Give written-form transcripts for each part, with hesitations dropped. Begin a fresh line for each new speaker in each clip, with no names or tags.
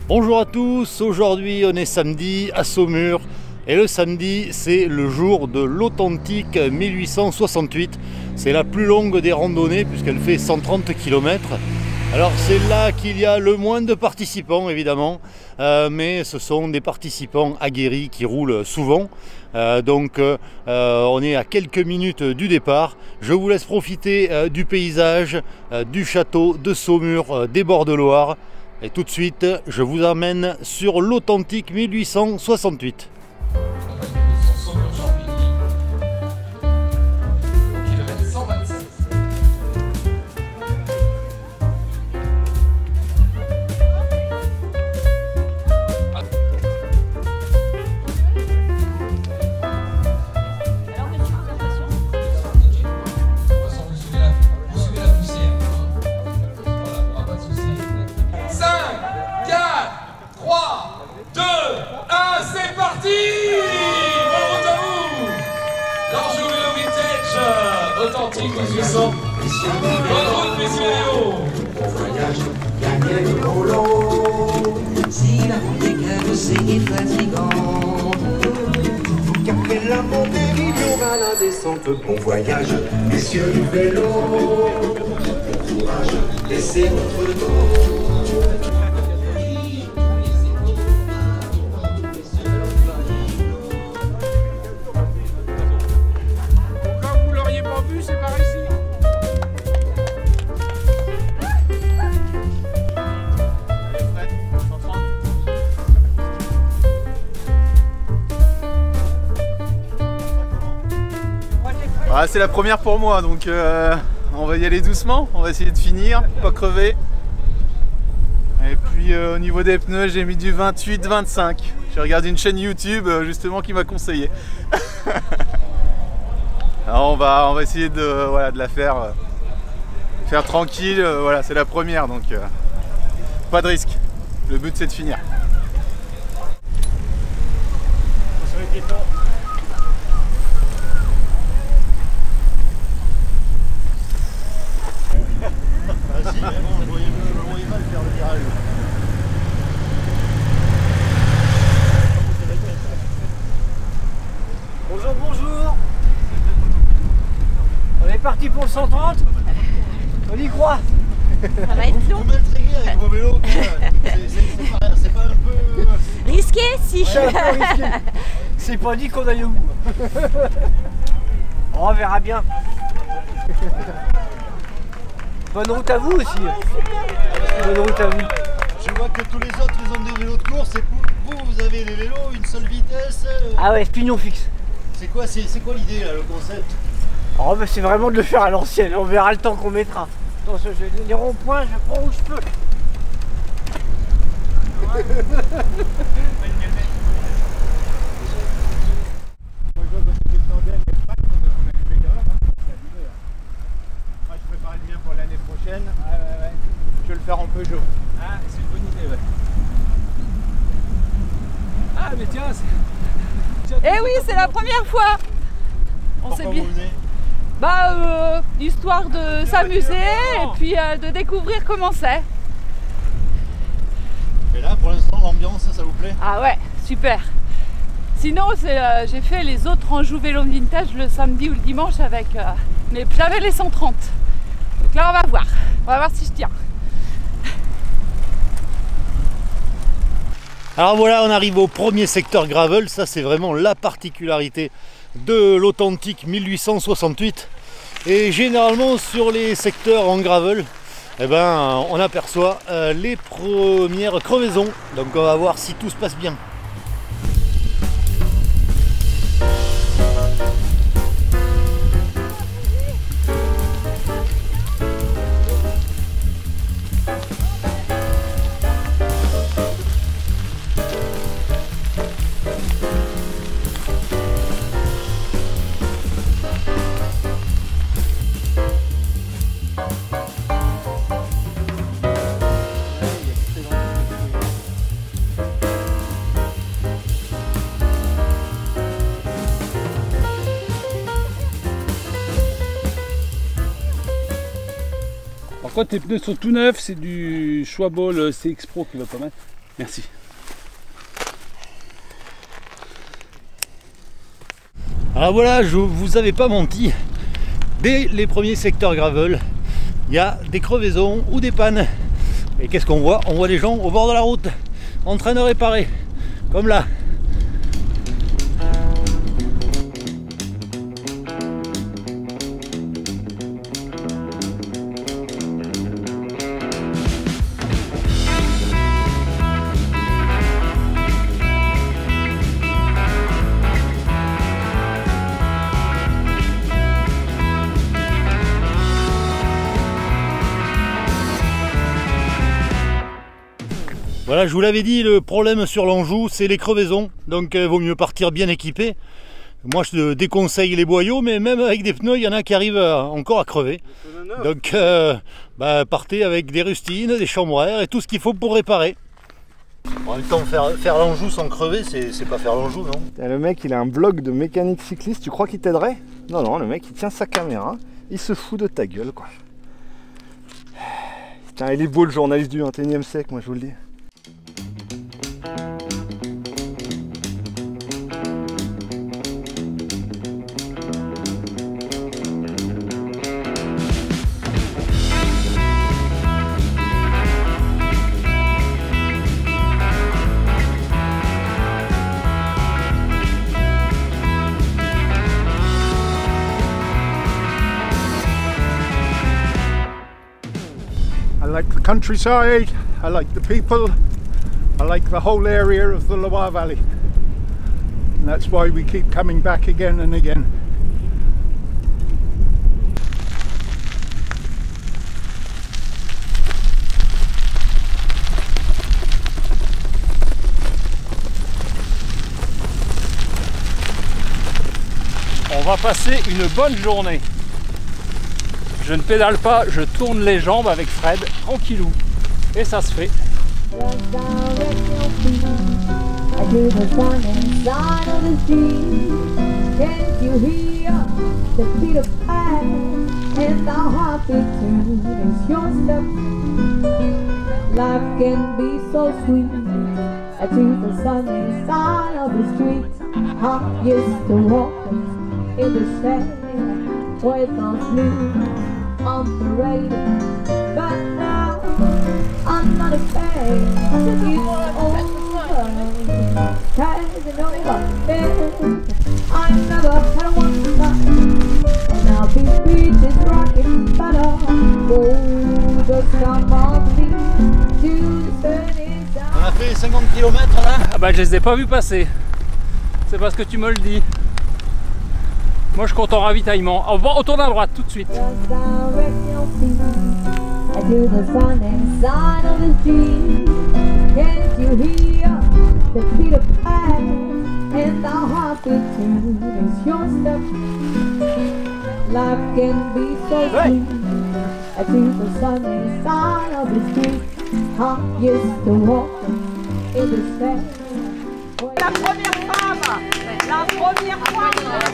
Bonjour à tous, aujourd'hui on est samedi à Saumur et le samedi c'est le jour de l'authentique 1868. C'est la plus longue des randonnées puisqu'elle fait 130 km. Alors c'est là qu'il y a le moins de participants évidemment, mais ce sont des participants aguerris qui roulent souvent. On est à quelques minutes du départ. Je vous laisse profiter du paysage, du château de Saumur, des bords de Loire. Et tout de suite, je vous emmène sur l'authentique 1868.
Authentique 1800. Bonne route, messieurs.
Bon voyage, gagnez le polo. Si la route est cabossée et fatigante, car la montée, il y aura la descente. Bon voyage, messieurs du vélo. Bon courage, laissez votre dos.
Ah, c'est la première pour moi, donc on va y aller doucement, on va essayer de finir, pas crever. Et puis au niveau des pneus, j'ai mis du 28-25. J'ai regardé une chaîne YouTube justement qui m'a conseillé. Alors on va essayer de la faire tranquille, voilà, c'est la première, donc pas de risque. Le but c'est de finir.
Vas-y, je voyais mal faire le virage.
Bonjour, bonjour. On est parti pour le 130. On y croit.
Ça va être long.
Vous m'intriguez avec vos vélos. C'est pas un peu...
Risqué, si.
C'est un peu risqué. C'est pas dit qu'on aille au bout. On verra bien. Bonne route à vous aussi. Bonne route à vous.
Je vois que tous les autres ils ont des vélos de course et vous avez des vélos, une seule vitesse.
Ah ouais, pignon fixe.
C'est quoi l'idée là, le concept?
Oh bah c'est vraiment de le faire à l'ancienne, on verra le temps qu'on mettra. Attention, les ronds-points, je prends où je peux.
Je préparais le mien pour l'année prochaine. Je vais le faire en Peugeot.
Ah, c'est une bonne idée, ouais. Ah, mais tiens,
Eh oui, c'est la première fois. On s'est bien. Histoire de s'amuser et puis de découvrir comment c'est.
Et là, pour l'instant, l'ambiance, ça vous plaît?
Ah ouais, super. Sinon, j'ai fait les autres Anjou Vélo Vintage le samedi ou le dimanche avec. Mais j'avais les 130. Donc là, on va voir. On va voir si je tiens.
Alors voilà, on arrive au premier secteur gravel. Ça, c'est vraiment la particularité de l'authentique 1868. Et généralement, sur les secteurs en gravel, on aperçoit les premières crevaisons. Donc on va voir si tout se passe bien.
Par contre, tes pneus sont tout neufs, c'est du Schwaball CX Pro qui va pas mal.
Merci.
Alors voilà, je vous avais pas menti. Dès les premiers secteurs gravel, il y a des crevaisons ou des pannes. Et qu'est-ce qu'on voit? On voit des gens au bord de la route en train de réparer, comme là. Voilà, je vous l'avais dit, le problème sur l'Anjou, c'est les crevaisons. Donc vaut mieux partir bien équipé. Moi, je déconseille les boyaux, mais même avec des pneus, il y en a qui arrivent encore à crever. Donc partez avec des rustines, des chambres à air et tout ce qu'il faut pour réparer. En même temps, faire l'Anjou sans crever, c'est pas faire l'Anjou, non?
Le mec, il a un blog de mécanique cycliste, tu crois qu'il t'aiderait? Non, non, le mec, il tient sa caméra, il se fout de ta gueule, quoi. Putain, il est beau le journaliste du 21e siècle, moi je vous le dis.
I like the countryside, I like the people, I like the whole area of the Loire Valley. And that's why we keep coming back again and again.
On va passer une bonne journée. Je ne pédale pas, je tourne les jambes avec Fred, tranquillou. Et ça se fait.
On parade, but now I'm not afraid. It's over, taking over. I never had one time, and now this beat is rocking better. Oh, just come on me to the sunny side.
On a fait les 50 km là.
Ah bah je les ai pas vus passer. C'est parce que tu me le dis. Moi je compte en ravitaillement. On tourne à droite tout de suite.
La première femme, la première fois.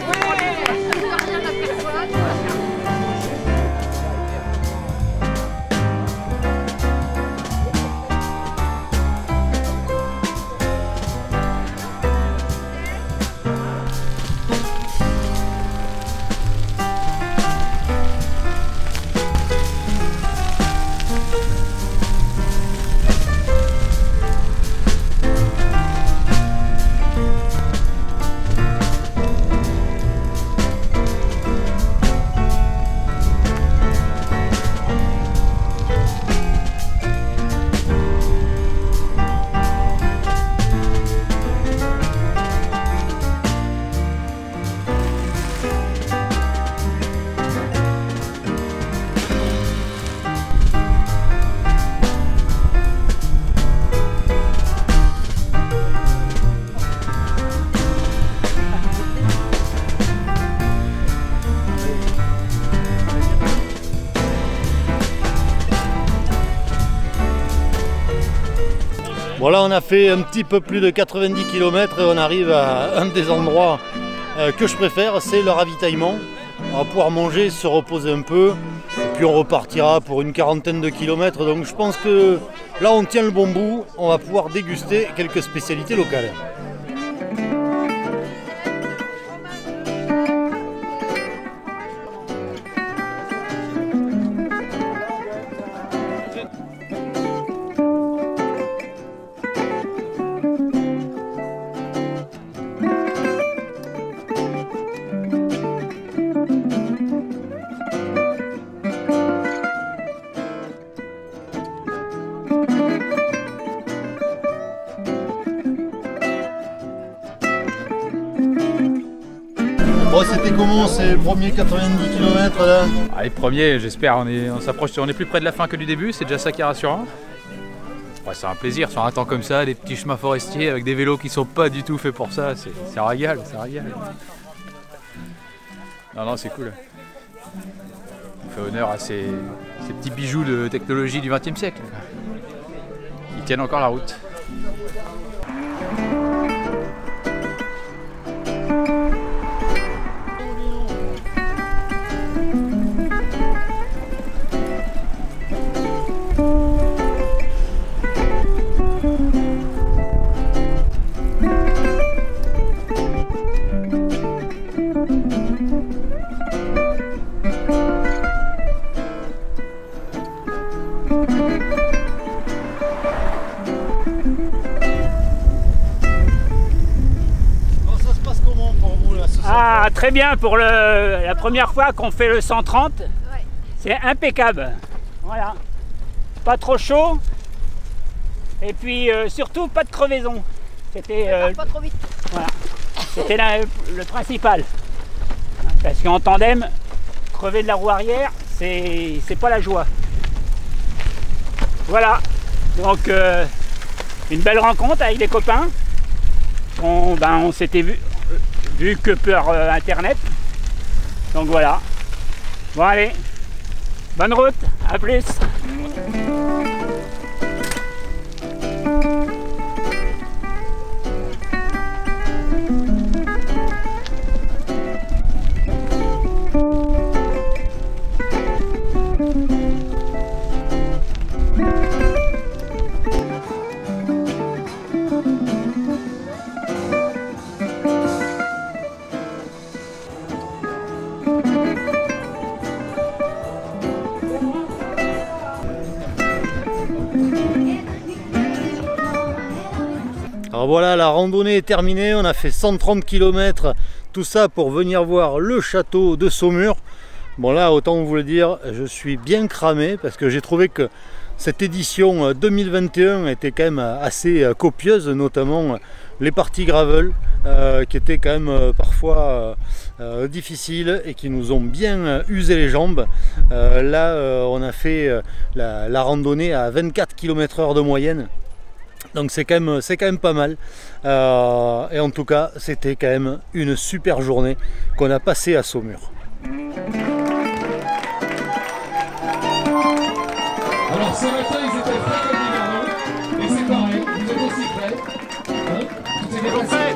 Voilà, on a fait un petit peu plus de 90 km et on arrive à un des endroits que je préfère, c'est le ravitaillement. On va pouvoir manger, se reposer un peu, et puis on repartira pour une quarantaine de kilomètres. Donc je pense que Là on tient le bon bout, on va pouvoir déguster quelques spécialités locales. Bon, c'était comment ces premiers 90 km là?
Ah, les premiers, j'espère, on s'approche, on est plus près de la fin que du début, c'est déjà ça qui est rassurant. Ouais, c'est un plaisir sur un temps comme ça, des petits chemins forestiers avec des vélos qui sont pas du tout faits pour ça, c'est un régal, c'est un régal. Non, c'est cool. On fait honneur à ces petits bijoux de technologie du XXe siècle. Ils tiennent encore la route.
Ah, très bien pour la première fois qu'on fait le 130. Ouais. C'est impeccable. Voilà. Pas trop chaud. Et puis surtout pas de crevaison. C'était
pas trop vite.
Voilà. C'était le principal. Parce qu'en tandem, crever de la roue arrière, c'est pas la joie. Voilà. Donc une belle rencontre avec des copains. On s'était vu que par internet. Donc voilà. Bon allez, bonne route, à plus.
Alors voilà, la randonnée est terminée, on a fait 130 km, tout ça pour venir voir le château de Saumur. Bon là, autant vous le dire, je suis bien cramé parce que j'ai trouvé que cette édition 2021 était quand même assez copieuse, notamment les parties gravel qui étaient quand même parfois difficiles et qui nous ont bien usé les jambes. Là, on a fait la randonnée à 24 km/h de moyenne. Donc c'est quand même pas mal. Et en tout cas, c'était quand même une super journée qu'on a passée à Saumur.
Alors ce matin, ils étaient prêts comme l'hiver, et c'est pareil, vous êtes aussi prêts. Hein? Tout s'est bien passé.